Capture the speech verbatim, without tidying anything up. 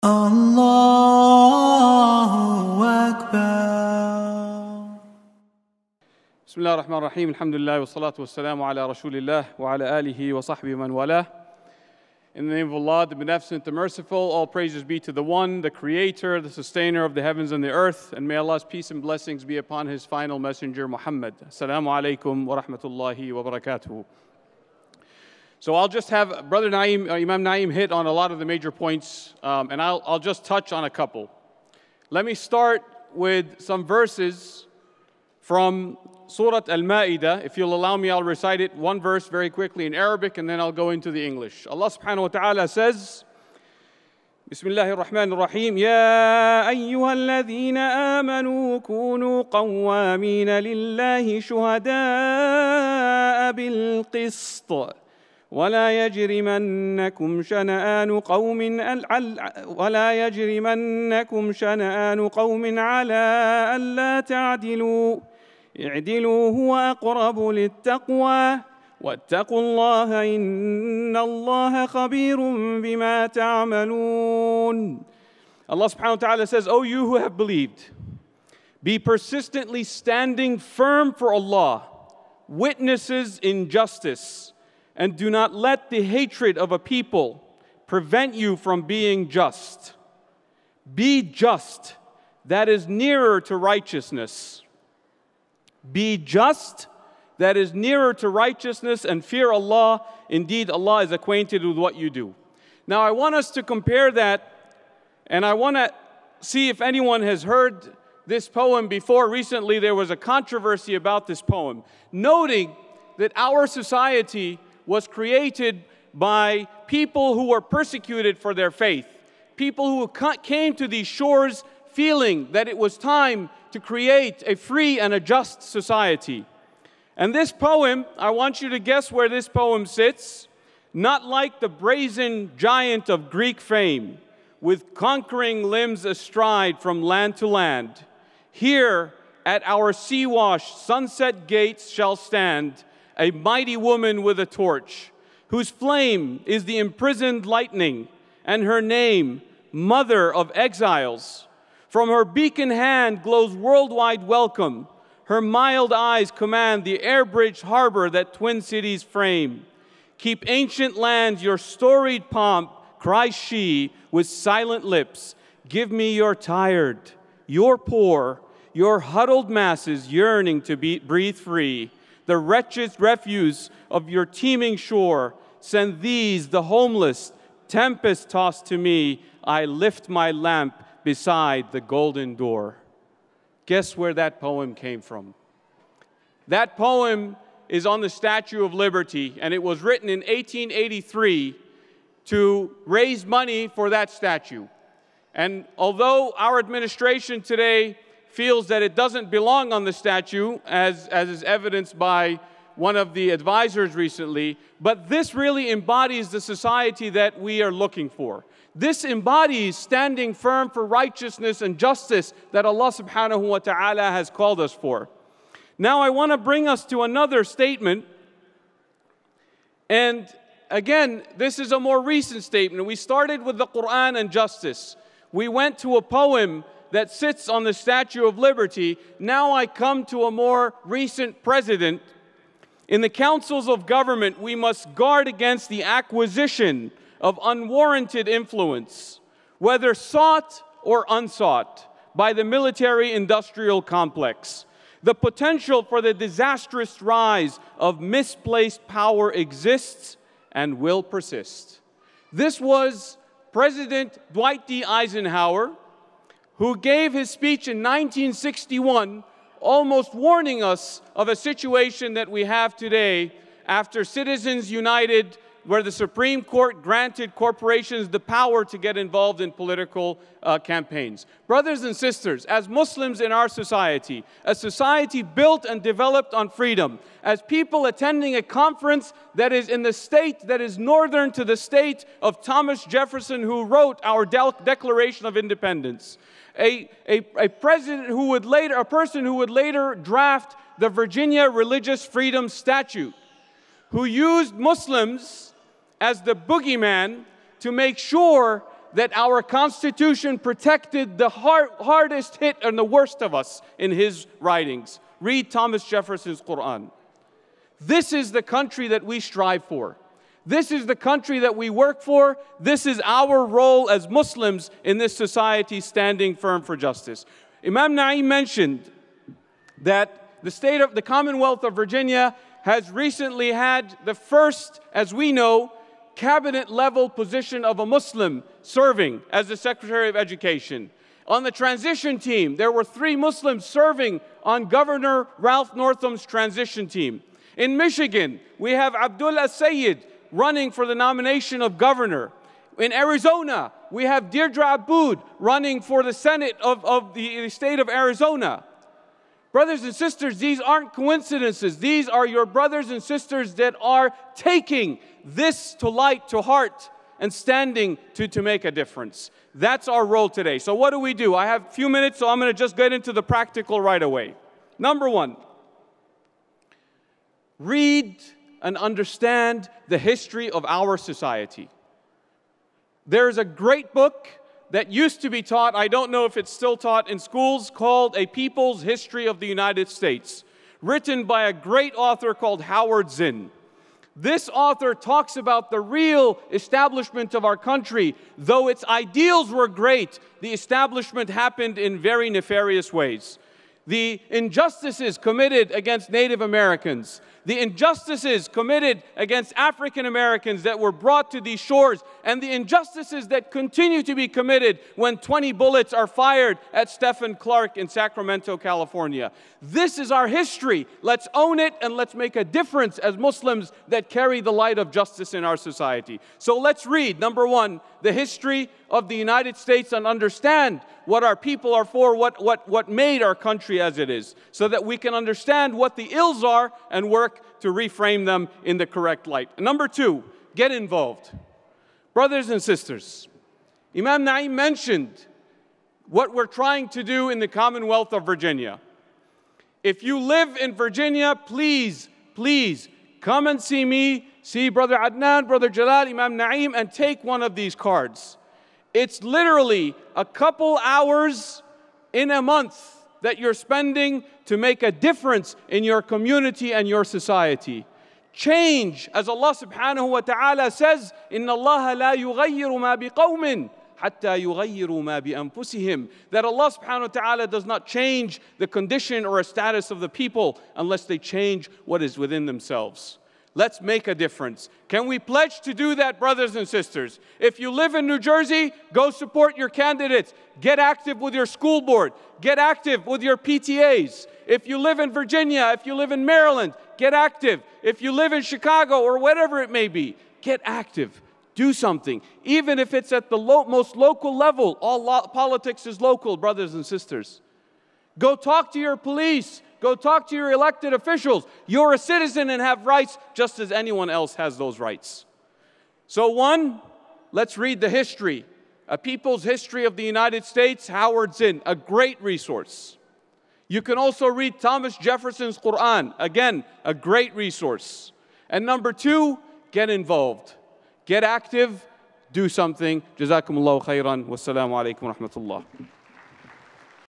Allahu Akbar. Bismillah ar-Rahman ar-Rahim. Alhamdulillah wa salatu wa salamu ala Rasulillah wa ala alihi wa sahbihi man walah. In the name of Allah, the Beneficent, the Merciful, all praises be to the One, the Creator, the Sustainer of the heavens and the earth, and may Allah's peace and blessings be upon His final messenger, Muhammad. Assalamu alaikum wa rahmatullahi wa barakatuhu. So I'll just have Brother Naeem, uh, Imam Naeem hit on a lot of the major points, um, and I'll, I'll just touch on a couple. Let me start with some verses from Surah Al-Ma'idah. If you'll allow me, I'll recite it one verse very quickly in Arabic, and then I'll go into the English. Allah subhanahu wa ta'ala says, Bismillahir Rahmanir Rahim, Ya ayyuhalladhina amanu kunu qawwamina lillahi shuhada'a bil qist. ولا يجرمنكم شنآن قوم ولا يجرمنكم شنآن قوم على ألا تعدلوا اعدلوا هو أقرب للتقوى واتقوا الله إن الله خبير بما تعملون. Allah subhanahu wa ta'ala says, O you who have believed, be persistently standing firm for Allah, witnesses in justice, and do not let the hatred of a people prevent you from being just. Be just, that is nearer to righteousness. Be just, that is nearer to righteousness, and fear Allah. Indeed, Allah is acquainted with what you do. Now, I want us to compare that, and I want to see if anyone has heard this poem before. Recently, there was a controversy about this poem, noting that our society was created by people who were persecuted for their faith, people who came to these shores feeling that it was time to create a free and a just society. And this poem, I want you to guess where this poem sits. Not like the brazen giant of Greek fame, with conquering limbs astride from land to land. Here at our sea-washed sunset gates shall stand a mighty woman with a torch, whose flame is the imprisoned lightning, and her name, Mother of Exiles. From her beacon hand glows worldwide welcome. Her mild eyes command the air-bridged harbor that twin cities frame. Keep ancient lands your storied pomp, cries she with silent lips. Give me your tired, your poor, your huddled masses yearning to be, breathe free. The wretched refuse of your teeming shore. Send these, the homeless, tempest-tossed to me. I lift my lamp beside the golden door. Guess where that poem came from? That poem is on the Statue of Liberty, and it was written in eighteen eighty-three to raise money for that statue. And although our administration today feels that it doesn't belong on the statue, as, as is evidenced by one of the advisors recently, but this really embodies the society that we are looking for. This embodies standing firm for righteousness and justice that Allah subhanahu wa ta'ala has called us for. Now I want to bring us to another statement, and again, this is a more recent statement. We started with the Quran and justice. We went to a poem that sits on the Statue of Liberty. Now I come to a more recent president. In the councils of government, we must guard against the acquisition of unwarranted influence, whether sought or unsought, by the military-industrial complex. The potential for the disastrous rise of misplaced power exists and will persist. This was President Dwight D. Eisenhower, who gave his speech in nineteen sixty-one, almost warning us of a situation that we have today after Citizens United, where the Supreme Court granted corporations the power to get involved in political uh, campaigns. Brothers and sisters, as Muslims in our society, a society built and developed on freedom, as people attending a conference that is in the state that is northern to the state of Thomas Jefferson, who wrote our De- Declaration of Independence, a, a, a president who would later, a person who would later draft the Virginia Religious Freedom Statute, who used Muslims as the boogeyman to make sure that our Constitution protected the hard, hardest hit and the worst of us in his writings. Read Thomas Jefferson's Quran. This is the country that we strive for. This is the country that we work for. This is our role as Muslims in this society, standing firm for justice. Imam Na'im mentioned that the state of the Commonwealth of Virginia has recently had the first, as we know, cabinet level position of a Muslim serving as the Secretary of Education. On the transition team, there were three Muslims serving on Governor Ralph Northam's transition team. In Michigan, we have Abdullah Sayyid running for the nomination of governor. In Arizona, we have Deirdre Aboud running for the Senate of, of the, the state of Arizona. Brothers and sisters, these aren't coincidences. These are your brothers and sisters that are taking this to light, to heart, and standing to, to make a difference. That's our role today. So what do we do? I have a few minutes, so I'm going to just get into the practical right away. Number one, read and understand the history of our society. There's a great book that used to be taught, I don't know if it's still taught in schools, called A People's History of the United States, written by a great author called Howard Zinn. This author talks about the real establishment of our country. Though its ideals were great, the establishment happened in very nefarious ways. The injustices committed against Native Americans, the injustices committed against African Americans that were brought to these shores, and the injustices that continue to be committed when twenty bullets are fired at Stephen Clark in Sacramento, California. This is our history. Let's own it and let's make a difference as Muslims that carry the light of justice in our society. So let's read, number one, the history of the United States and understand what our people are for, what, what, what made our country as it is, so that we can understand what the ills are and work to reframe them in the correct light. And number two, get involved. Brothers and sisters, Imam Na'im mentioned what we're trying to do in the Commonwealth of Virginia. If you live in Virginia, please, please come and see me, see Brother Adnan, Brother Jalal, Imam Na'im, and take one of these cards. It's literally a couple hours in a month that you're spending to make a difference in your community and your society. Change, as Allah subhanahu wa ta'ala says, إِنَّ اللَّهَ لَا يُغَيِّرُ مَا بِقَوْمٍ حَتَّى يُغَيِّرُوا مَا بِأَنفُسِهِمْ. That Allah subhanahu wa ta'ala does not change the condition or a status of the people unless they change what is within themselves. Let's make a difference. Can we pledge to do that, brothers and sisters? If you live in New Jersey, go support your candidates. Get active with your school board. Get active with your P T As. If you live in Virginia, if you live in Maryland, get active. If you live in Chicago or whatever it may be, get active. Do something. Even if it's at the lo- most local level. All lo- politics is local, brothers and sisters. Go talk to your police. Go talk to your elected officials. You're a citizen and have rights just as anyone else has those rights. So one, let's read the history. A People's History of the United States, Howard Zinn, a great resource. You can also read Thomas Jefferson's Quran, again, a great resource. And number two, get involved. Get active, do something. Jazakumullahu khairan. Wassalamu alaikum wa rahmatullah.